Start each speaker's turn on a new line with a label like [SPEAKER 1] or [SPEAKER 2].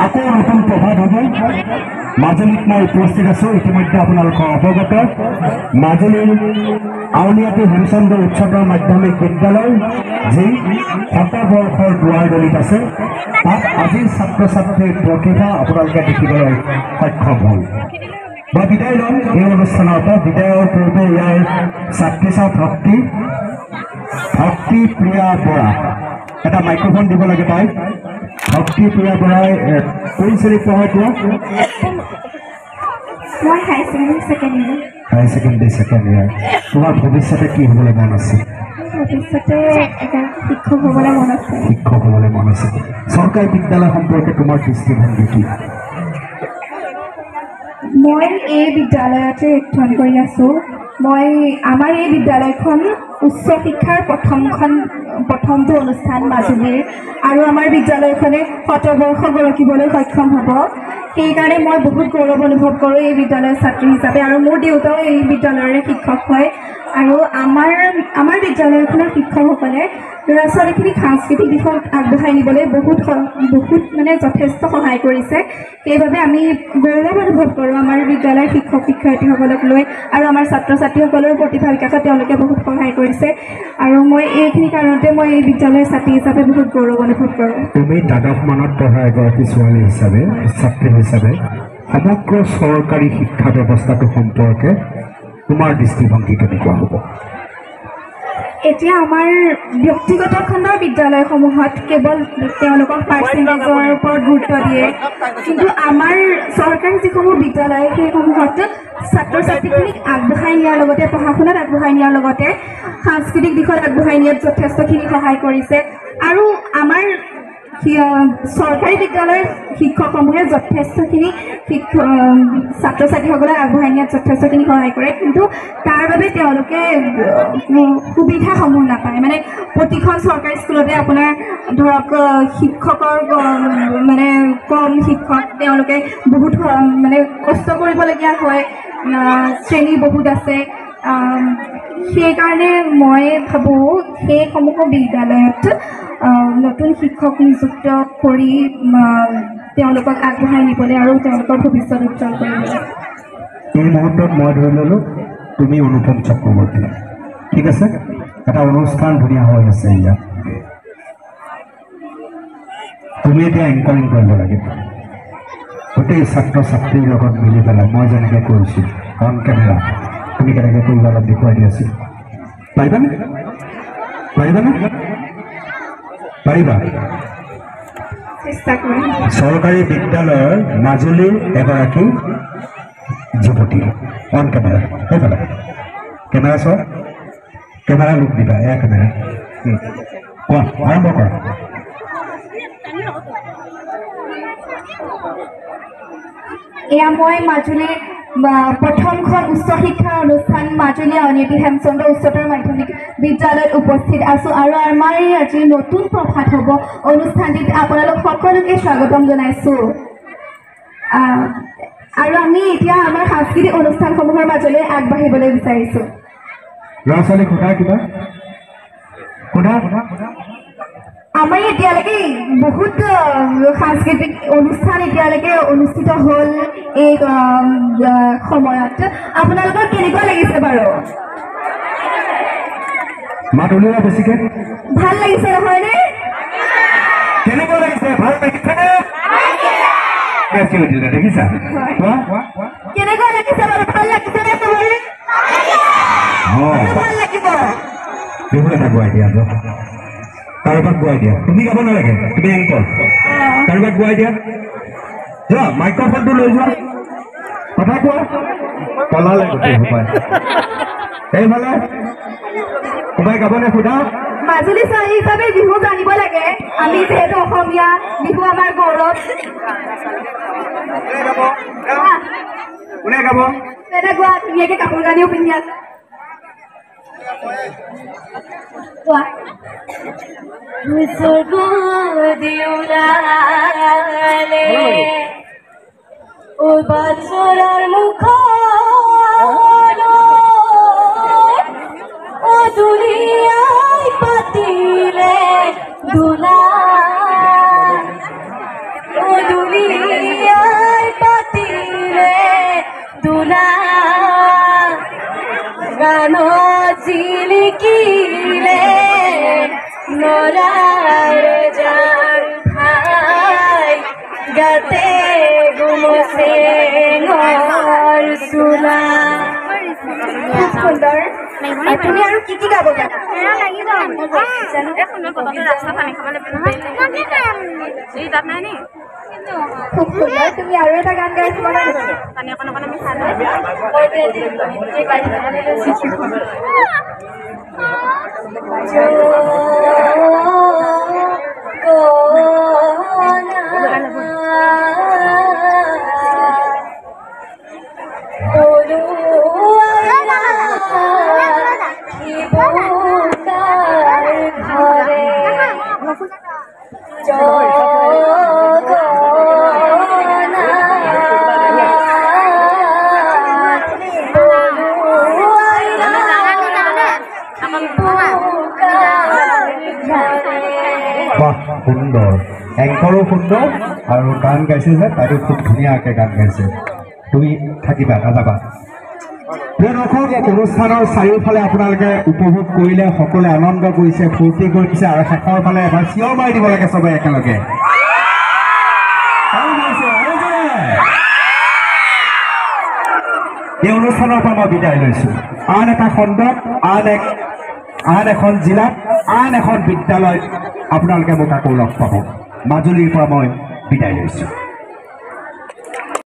[SPEAKER 1] আকৌ নতুন প্ৰভাত হ'ব মাজুলীত মই উপস্থিত আছোঁ ইতিমধ্যে আপোনালোকৰ অৱগত মাজুলীৰ আউনীআটী হেমচন্দ্ৰ উচ্চতৰ মাধ্যমিক বিদ্যালয় যি শতবৰ্ষৰ দুৱাৰদলিত আছে তাত আজিৰ ছাত্ৰ ছাত্ৰীৰ প্ৰতিভা আপোনালোকে দেখিবলৈ সক্ষম হ'ল মই বিদায় ল'ম এই অনুষ্ঠানৰ পৰা বিদায়ৰ পূৰ্বে ইয়াৰ ছাত্ৰীছা ভক্তি প্ৰিয়া বৰা এটা মাইক্ৰফোন দিব লাগে তাই ভক্তি প্ৰিয়া বৰাই কোন শ্ৰেণীত পঢ়ে এতিয়া
[SPEAKER 2] মই হাই ছেকেণ্ডেৰী
[SPEAKER 1] ছেকেণ্ড ইয়াৰ তোমাৰ ভৱিষ্যতে কি হ'বলৈ মন আছে
[SPEAKER 2] ভৱিষ্যতে এটা শিক্ষক হ'বলৈ মন আছে
[SPEAKER 1] চৰকাৰী বিদ্যালয় সম্পৰ্কে তোমাৰ দৃষ্টিভংগী কি
[SPEAKER 2] মই এই বিদ্যালয়তে অধ্যয়ন কৰি আছোঁ আমাৰ এই বিদ্যালয়খন উচ্চ শিক্ষাৰ প্ৰথমটো অনুষ্ঠান মাজুলীৰ আৰু আমাৰ বিদ্যালয়খনে শতবৰ্ষ গঢ়িবলৈ সক্ষম হ'ব সেইকাৰণে মই বহুত গৌৰৱ অনুভৱ কৰোঁ এই বিদ্যালয়ৰ ছাত্ৰী হিচাপে আৰু মোৰ দেউতাও এই বিদ্যালয়ৰে শিক্ষক হয় আৰু আমাৰ বিদ্যালয়খনৰ শিক্ষকসকলে ল'ৰা ছোৱালীখিনিক সাংস্কৃতিক দিশত আগবঢ়াই নিবলৈ বহুত মানে যথেষ্ট সহায় কৰিছে সেইবাবে আমি গৌৰৱ অনুভৱ কৰোঁ আমাৰ বিদ্যালয়ৰ শিক্ষক শিক্ষয়িত্ৰীসকলক লৈ আৰু আমাৰ ছাত্ৰ ছাত্ৰীসকলৰ প্ৰতিভা বিকাশত তেওঁলোকে বহুত সহায় কৰিছে আৰু মই এইখিনি কাৰণতে মই এই বিদ্যালয়ৰ ছাত্ৰী হিচাপে বহুত গৌৰৱ অনুভৱ কৰোঁ
[SPEAKER 1] তুমি দ্বাদশ মানত পঢ়া এগৰাকী ছোৱালী হিচাপে ছাত্ৰী হিচাপে সমগ্ৰ চৰকাৰী শিক্ষা ব্যৱস্থাটো সম্পৰ্কে তোমাৰ দৃষ্টিভংগী কেনেকুৱা হ'ব
[SPEAKER 2] এতিয়া আমাৰ ব্যক্তিগত খণ্ডৰ বিদ্যালয়সমূহত কেৱল তেওঁলোকক পাৰ্চেণ্টেজৰ ওপৰত গুৰুত্ব দিয়ে কিন্তু আমাৰ চৰকাৰী যিসমূহ বিদ্যালয় সেইসমূহত ছাত্ৰ ছাত্ৰীখিনিক আগবঢ়াই নিয়াৰ লগতে পঢ়া শুনাত আগবঢ়াই নিয়াৰ লগতে সাংস্কৃতিক দিশত আগবঢ়াই নিয়াত যথেষ্টখিনি সহায় কৰিছে আৰু আমাৰ চৰকাৰী বিদ্যালয়ৰ শিক্ষকসমূহে যথেষ্টখিনি ছাত্ৰ ছাত্ৰীসকলক আগবঢ়াই নিয়াত যথেষ্টখিনি সহায় কৰে কিন্তু তাৰ বাবে তেওঁলোকে সুবিধাসমূহ নাপায় মানে প্ৰতিখন চৰকাৰী স্কুলতে আপোনাৰ ধৰক শিক্ষকৰ মানে কম শিক্ষক তেওঁলোকে বহুত মানে কষ্ট কৰিবলগীয়া হয় শ্ৰেণী বহুত আছে সেইকাৰণে মই ভাবোঁ সেইসমূহ বিদ্যালয়ত নতুন শিক্ষক নিযুক্ত কৰি তেওঁলোকক আগবঢ়াই নিবলৈ আৰু তেওঁলোকৰ ভৱিষ্যত উজ্জ্বল কৰিবলৈ
[SPEAKER 1] এই মুহূৰ্তত মই ধৰি ল'লোঁ তুমি অনুপম চক্ৰৱৰ্তী ঠিক আছে এটা অনুষ্ঠান ধুনীয়া হৈ আছে ইয়াত তুমি এতিয়া এংকাৰিং কৰিব লাগিব গোটেই ছাত্ৰ ছাত্ৰীৰ লগত মিলি পেলাই মই যেনেকৈ কৰিছোঁ অন কেমেৰা তুমি কেনেকৈ কৰিবা অলপ দেখুৱাই দিয়াছিল পাৰিবানে পাৰিবা চৰকাৰী বিদ্যালয়ৰ মাজুলীৰ এগৰাকী যুৱতী অন কেমেৰা সেইফালে কেমেৰা চোৱা কেমেৰা লুক দিবা এয়া কেমেৰা কোৱা আৰম্ভ কৰা
[SPEAKER 2] এয়া মই মাজুলীৰ প্ৰথমখন উচ্চ শিক্ষাৰ অনুষ্ঠান মাজুলী আউনীআটী হেমচন্দ্ৰ উচ্চতৰ মাধ্যমিক বিদ্যালয়ত উপস্থিত আছোঁ আৰু আমাৰ আজি নতুন প্ৰভাত হ'ব অনুষ্ঠানটিত আপোনালোক সকলোকে স্বাগতম জনাইছোঁ আৰু আমি এতিয়া আমাৰ সাংস্কৃতিক অনুষ্ঠানসমূহৰ মাজলৈ আগবাঢ়িবলৈ বিচাৰিছোঁ
[SPEAKER 1] ল'ৰা ছোৱালীক সোধা কিবা সোধা
[SPEAKER 2] আমাৰ এতিয়ালৈকে বহুত সাংস্কৃতিক অনুষ্ঠান এতিয়ালৈকে অনুষ্ঠিত হ'ল এই সময়ত আপোনালোকৰ কেনেকুৱা লাগিছে বাৰু
[SPEAKER 1] মাত উলিওৱা বেছিকৈ
[SPEAKER 2] ভাল লাগিছে নহয়নে
[SPEAKER 1] কেনেকুৱা লাগিছে ভাল লাগিছেনে দেখিছা
[SPEAKER 2] কেনেকুৱা লাগিছে বাৰু ভাল লাগিছেনে চবৰে ভাল লাগিব
[SPEAKER 1] বিহু এটা গোৱাই দিয়া কাৰোবাক গোৱাই দিয়া তুমি গাব নালাগে তুমি এংকৰ কাৰোবাক গোৱাই দিয়া যোৱা মাইক্ৰফোনটো লৈ যোৱা কথা কোৱা পলালে গোটেই সোপাই এইফালে সোমাই গাবনে সোধা
[SPEAKER 2] মাজুলী ছোৱালী হিচাপে বিহু জানিব লাগে আমি যিহেতু অসমীয়া বিহু আমাৰ গৌৰৱ
[SPEAKER 1] কোনে গাব
[SPEAKER 2] এটা গোৱা ধুনীয়াকৈ কাপোৰ কানিও পিন্ধি আছে কোৱা স্বৰ্গ দেউলালে ও বাছৰৰ মুখ ও দুলিয়াই পাতিলে দুলা ও দুলিয়া
[SPEAKER 3] দিলে নৰাৰ জান খাই গাতে গুমছে ঘৰ চোলা
[SPEAKER 2] খুব সুন্দৰ তুমি আৰু কি গাব জানা খুব সুন্দৰ তুমি আৰু এটা গান গাই শুনা
[SPEAKER 1] সুন্দৰ এংকৰো সুন্দৰ আৰু গান গাইছে যে তাইও খুব ধুনীয়াকৈ গান গাইছে তুমি থাকিবা নাযাবা প্ৰিয় দৰ্শক এই অনুষ্ঠানৰ চাৰিওফালে আপোনালোকে উপভোগ কৰিলে সকলোৱে আনন্দ কৰিছে ফূৰ্তি কৰিছে আৰু শেষৰ ফালে এবাৰ চিঞৰ মাৰি দিব লাগে চবে একেলগে এই অনুষ্ঠানৰ পৰা মই বিদায় লৈছো আন এটা খণ্ডত আন এখন জিলাত আন এখন বিদ্যালয়ত আপোনালোকে মোক আকৌ লগ পাব মাজুলীৰ পৰা মই বিদায় লৈছো।